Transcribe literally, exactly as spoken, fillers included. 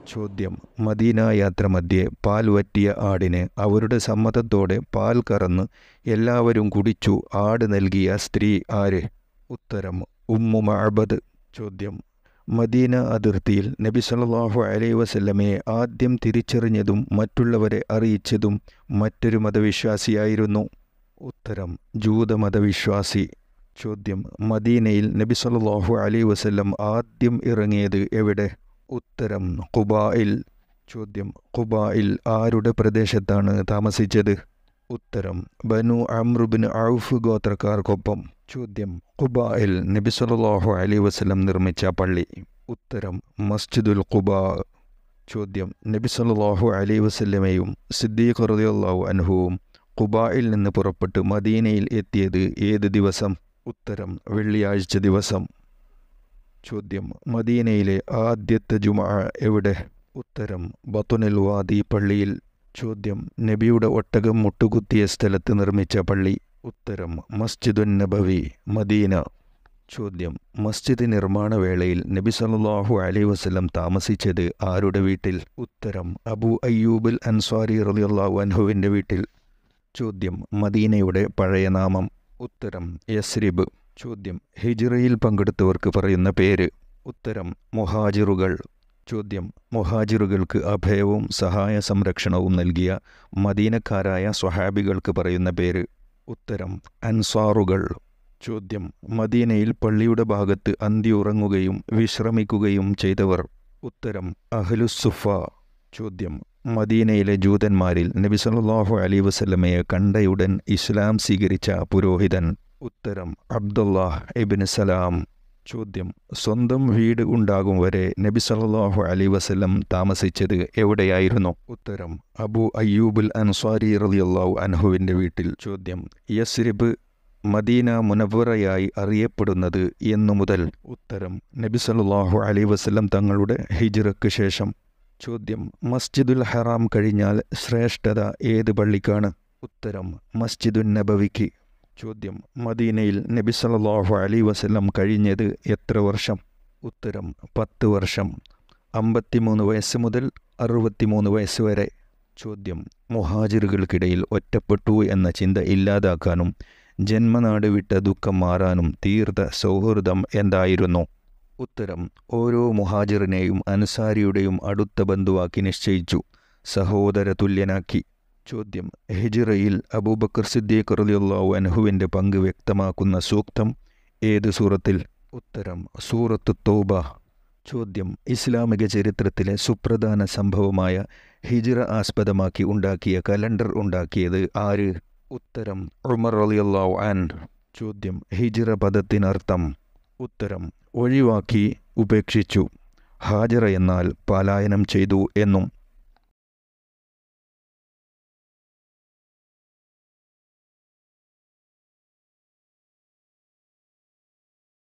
ചോദ്യം. മദീന യാത്ര മധ്യേ പാൽ വറ്റിയ ആടിനെ അവരുടെ സമ്മതത്തോടെ പാൽ കറന്ന് എല്ലാവരും കുടിച്ചു ആട് നൽകിയ സ്ത്രീ ആര്? ഉത്തരം. Umm Mabad. ചോദ്യം. മദീന അതിർത്തിയിൽ നബി സല്ലല്ലാഹു അലൈഹി വസല്ലമയെ ആദ്യം തിരിച്ചറിഞ്ഞതും മറ്റുള്ളവരെ അറിയിച്ചതും മറ്റൊരു മതവിശ്വാസിയായിരുന്നു. ഉത്തരം. ജൂതമതവിശ്വാസി. ചോദ്യം. മദീനയിൽ നബി സല്ലല്ലാഹു അലൈഹി വസല്ലം ആദ്യം ഇറങ്ങിയത് എവിടെ? ഉത്തരം. ഖുബായിൽ. ചോദ്യം. ഖുബായിൽ ആരുടെ പ്രദേശത്താണ് താമസിച്ചത്? ഉത്തരം. ബനു അംർ ഇബ്നു ഔഫ് ഗോത്രക്കാർക്കൊപ്പം. ചോദ്യം. ഖുബായിൽ നബി സല്ലല്ലാഹു അലൈഹി വസല്ലം നിർമ്മിച്ച പള്ളി? ഉത്തരം. മസ്ജിദുൽ ഖുബാ. ചോദ്യം. നബി സല്ലല്ലാഹു അലൈഹി വസല്ലമയും സിദ്ദീഖ് റളിയല്ലാഹു അൻഹുവും ഖുബായിൽ നിന്ന് പുറപ്പെട്ട് മദീനയിൽ എത്തിയത് ഏത് ദിവസം? ഉത്തരം. വെള്ളിയാഴ്ച ദിവസം. ചോദ്യം. മദീനയിലെ ആദ്യത്തെ ജുമുഅ എവിടെ? ഉത്തരം. ബത്നുൽ വാദി പള്ളിയിൽ. ചോദ്യം. നബിയുടെ ഒട്ടകം മുട്ടുകുത്തിയ സ്ഥലത്ത് നിർമ്മിച്ച പള്ളി? ഉത്തരം. മസ്ജിദുൻ നബവി, മദീന. ചോദ്യം. മസ്ജിദ് നിർമ്മാണ വേളയിൽ നബി സല്ലല്ലാഹു അലൈഹി വസല്ലം താമസിച്ചത് ആരുടെ വീട്ടിൽ? ഉത്തരം. അബൂ അയ്യൂബുൽ അൻസ്വാരി റളിയല്ലാഹു അൻഹുവിൻ്റെ വീട്ടിൽ. ചോദ്യം. മദീനയുടെ പഴയ നാമം? ഉത്തരം. യസ്രിബ്. ചോദ്യം. ഹിജ്റയിൽ പങ്കെടുത്തവർക്ക് പറയുന്ന പേര്? ഉത്തരം. മുഹാജിറുകൾ. ചോദ്യം. മുഹാജിറുകൾക്ക് അഭയവും സഹായ സംരക്ഷണവും നൽകിയ മദീനക്കാരായ സ്വഹാബികൾക്ക് പറയുന്ന പേര്? ഉത്തരം. അൻസാറുകൾ. ചോദ്യം. മദീനയിൽ പള്ളിയുടെ ഭാഗത്ത് അന്തിയുറങ്ങുകയും വിശ്രമിക്കുകയും ചെയ്തവർ? ഉത്തരം. അഹ്ലുസ്സുഫ. ചോദ്യം. മദീനയിലെ ജൂതന്മാരിൽ നബി സല്ലല്ലാഹു അലൈഹി വസല്ലമയെ കണ്ടയുടൻ ഇസ്ലാം സ്വീകരിച്ച പുരോഹിതൻ? ഉത്തരം. അബ്ദുല്ലാഹ് ഇബ്നു സലാം. ചോദ്യം. സ്വന്തം വീട് ഉണ്ടാകും വരെ നബി സല്ലല്ലാഹു അലൈഹി വസല്ലം താമസിച്ചത് എവിടെയായിരുന്നു? ഉത്തരം. അബൂ അയ്യൂബുൽ അൻസ്വാരി റളിയല്ലാഹു അൻഹുവിൻ്റെ വീട്ടിൽ. ചോദ്യം. യസ്രിബ് മദീന മുനവ്വറയായി അറിയപ്പെടുന്നത് എന്നു മുതൽ? ഉത്തരം. നബി സല്ലല്ലാഹു അലൈഹി വസല്ലം തങ്ങളുടെ ഹിജ്റയ്ക്ക് ശേഷം. ചോദ്യം. മസ്ജിദുൽ ഹറാം കഴിഞ്ഞാൽ ശ്രേഷ്ഠത ഏത് പള്ളിക്കാണ്? ഉത്തരം. മസ്ജിദുൻ നബവിക്ക്. ചോദ്യം. മദീനയിൽ നബി സല്ലല്ലാഹു അലൈഹി വസല്ലം കഴിഞ്ഞത് എത്ര വർഷം? ഉത്തരം. പത്ത് വർഷം. അമ്പത്തിമൂന്ന് വയസ്സ് മുതൽ അറുപത്തിമൂന്ന് വയസ്സ് വരെ. ചോദ്യം. മുഹാജിറുകൾക്കിടയിൽ ഒറ്റപ്പെട്ടു എന്ന ചിന്ത ഇല്ലാതാക്കാനും ജന്മനാട് വിട്ട ദുഃഖം മാറാനും തീർത്ത സൗഹൃദം എന്തായിരുന്നു? ഉത്തരം. ഓരോ മുഹാജിറിനെയും അൻസാരിയുടെയും അടുത്ത ബന്ധുവാക്കി നിശ്ചയിച്ചു, സഹോദര തുല്യനാക്കി. ചോദ്യം. ഹിജ്റയിൽ അബൂബക്കർ സിദ്ദീഖ് റളിയല്ലാഹു അൻഹുവിൻ്റെ പങ്ക് വ്യക്തമാക്കുന്ന സൂക്തം ഏത് സൂറത്തിൽ? ഉത്തരം. സൂറത്തു തൗബ. ചോദ്യം. ഇസ്ലാമിക ചരിത്രത്തിലെ സുപ്രധാന സംഭവമായ ഹിജ്റ ആസ്പദമാക്കി ഉണ്ടാക്കിയ കലണ്ടർ ഉണ്ടാക്കിയത് ആര്? ഉത്തരം. ഉമർ റളിയല്ലാഹു അൻഹു. ചോദ്യം. ഹിജ്റ പദത്തിനർത്ഥം? ഉത്തരം. ഒഴിവാക്കി, ഉപേക്ഷിച്ചു. ഹാജറ എന്നാൽ പലായനം ചെയ്തു എന്നും.